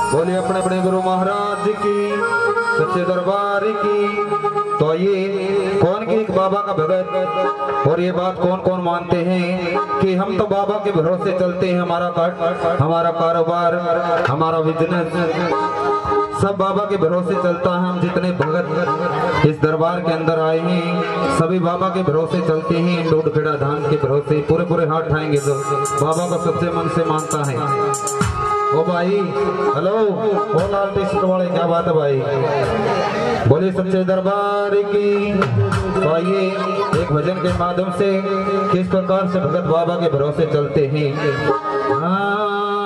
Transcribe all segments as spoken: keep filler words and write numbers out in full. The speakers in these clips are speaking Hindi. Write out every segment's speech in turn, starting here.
बोले अपने अपने गुरु महाराज की, सच्चे दरबार की। तो ये कौन की बाबा का भगत, और ये बात कौन कौन मानते हैं कि हम तो बाबा के भरोसे चलते हैं, हमारा कार, हमारा कारोबार, हमारा बिजनेस सब बाबा के भरोसे चलता है। हम जितने भगत इस दरबार के अंदर आए हैं सभी बाबा के भरोसे चलते हैं, लोडखेड़ा धाम के भरोसे पूरे पूरे हाथ उठाएंगे तो बाबा को सच्चे मन से मानता है। ओ भाई हेलो, ओ लाल टी शर्ट वाले, क्या बात है भाई, बोले सच्चे दरबार की। तो आइए एक भजन के माध्यम से किस प्रकार से भगत बाबा के भरोसे चलते हैं। हाँ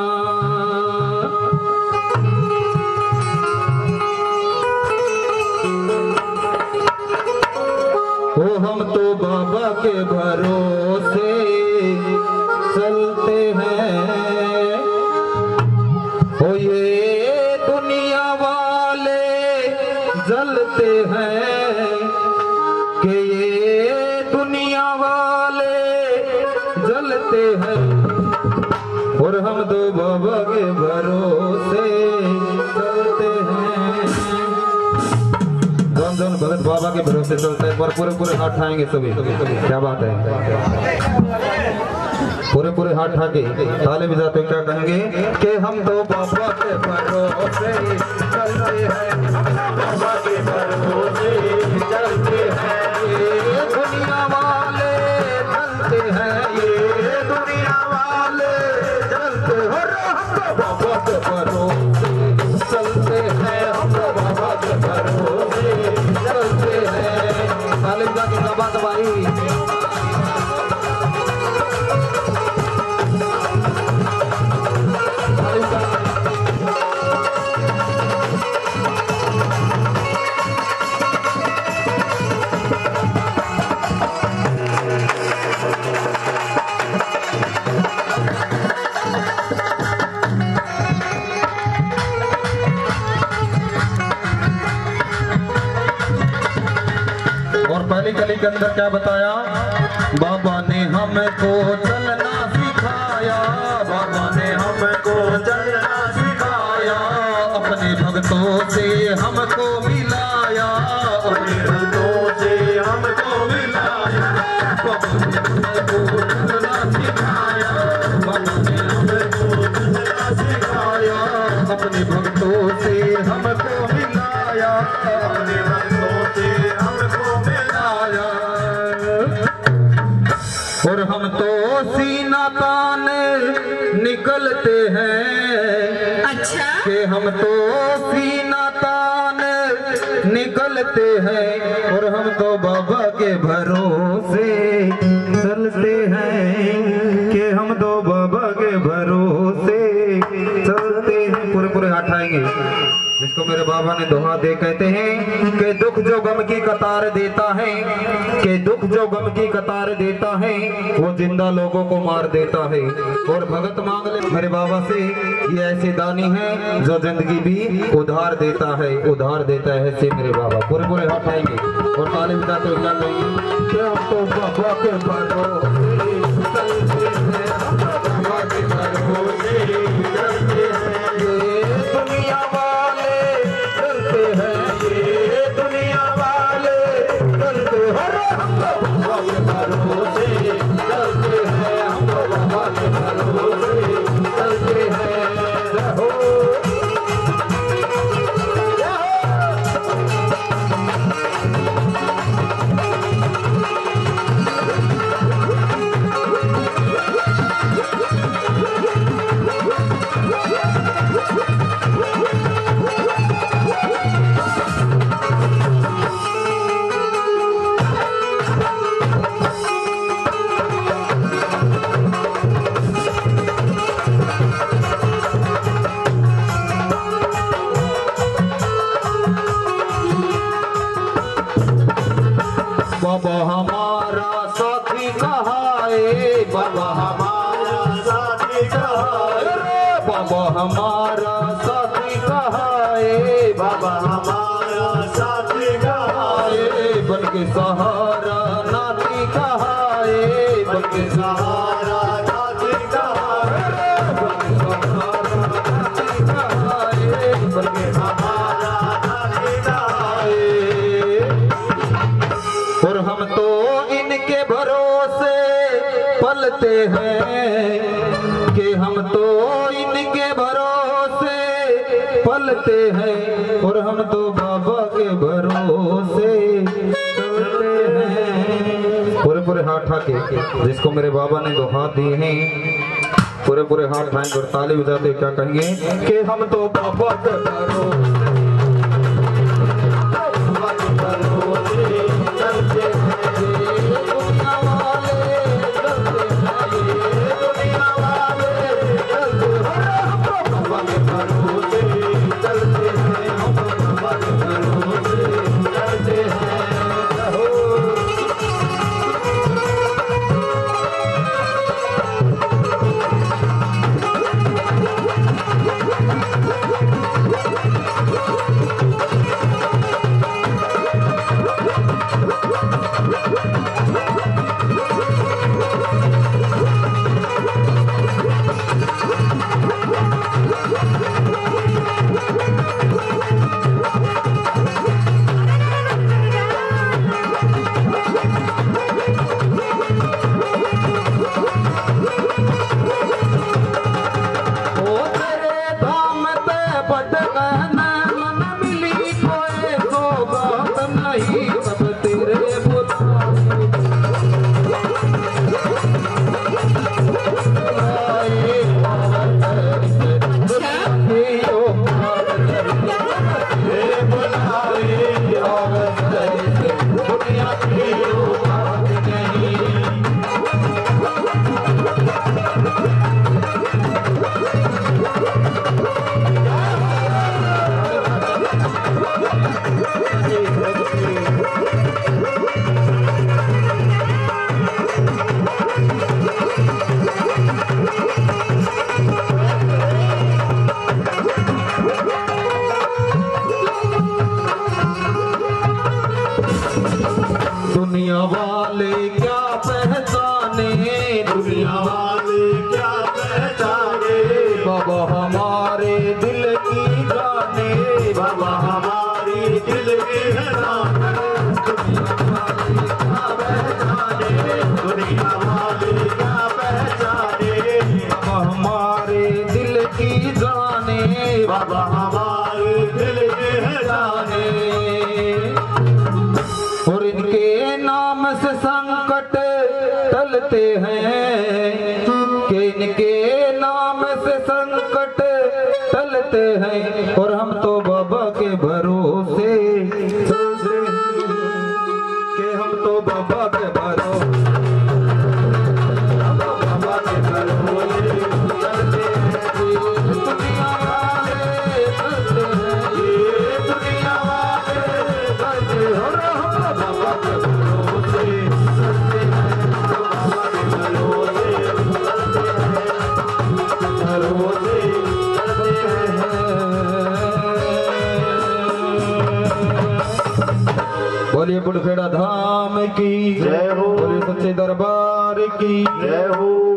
ओ हम तो बाबा के भरोसे चलते हैं, ओ ये दुनिया वाले जलते हैं, कि ये दुनिया वाले जलते हैं, और हम तो बाबा के भरोसे चलते हैं। दोनों दोनों भगत बाबा के भरोसे चलते हैं, पर पूरे पूरे हाथ उठाएंगे सभी, क्या बात है, पूरे पूरे हाथ उठा के ताले बजाते क्या कहेंगे कि हम तो बाबा के भरोसे चलते हैं, बाबा के भरोसे चलते हैं, ये दुनिया वाले चलते हैं, ये दुनिया वाले चलते हैं, हम तो बाबा के भरोसे चलते हैं, हम तो बाबा के भरोसे चलते हैं। ताले बजा के क्या बात भाई। पहली कली के अंदर क्या बताया, बाबा ने हमको चलना सिखाया, बाबा ने हमको चलना सिखाया, अपने भक्तों से हमको मिलाया, अपने भक्तों से हमको मिलाया, बाबा ने हमको चलना सिखाया, बाबा ने हमको चलना सिखाया, अपने भक्तों से हमको मिलाया, अपने भक्तों से हमको मिलाया, और हम तो सीना तान निकलते हैं। अच्छा, कि हम तो सीना तान निकलते हैं, और हम तो बाबा के भरोसे चलते हैं, कि हम तो बाबा के भरोसे चलते हैं। पूरे पूरे हाथ आएंगे, जिसको मेरे बाबा ने दोहा दे कहते हैं कि दुख जो गम की कतार देता है, कि दुख जो गम की कतार देता है, वो जिंदा लोगों को मार देता है, और भगत मांग ले मेरे बाबा से, ये ऐसे दानी है जो जिंदगी भी उधार देता है, उधार देता है ऐसे मेरे बाबा। पूरे पूरे हाथ आएंगे और ताली बजा तो क्या कहेंगे कि हम तो बाबा के भरोसे चलते हैं, बाबा के भरोसे चलते हैं, ये दुनिया वाले चलते हैं, ये दुनिया वाले चलते हैं, हम तो बाबा के भरोसे चलते हैं, हम तो बाबा के भरोसे चलते हैं। बाबा हमारा साथी कहाँ है, बाबा हमारा साथी कहाँ है, बाबा हमारा साथी कहाँ है, बाबा हमारा साथी कहाँ है, बन के सहारा नाती कहाँ है, बन के सहारा नाती कहाँ है, बन के सहारा नाती कहाँ है, चलते हैं कि हम तो इनके भरोसे पलते हैं और हम तो बाबा के भरोसे चलते हैं। पूरे पूरे हाथ उठा के जिसको मेरे बाबा ने दो हाथ दिए हैं पूरे पूरे हाथ उठाएंगे और ताली बजाते क्या कहेंगे कि हम तो बाबा के भरोसे दुनिया वाले क्या पहचाने दुनिया वाले क्या पहचाने बाबा हमारे दिल की जाने बाबा हमारी दिल की जाने दुनिया वाले क्या पहचाने बाबा हमारे दिल की जाने बाबा हमारे दिल की जाने और इनके नाम से संकट टलते हैं कि इनके नाम से संकट टलते हैं और हम तो बाबा के भरोसे चलते हैं कि हम तो बाबा के भरोसे बाबा के भरोसे चलते हैं। दुनिया वाले चलते हैं ये दुनिया वाले चलते हो बोलिए बुढ़खेड़ा धाम की जय हो, बोलिए सच्चे दरबार की जय हो।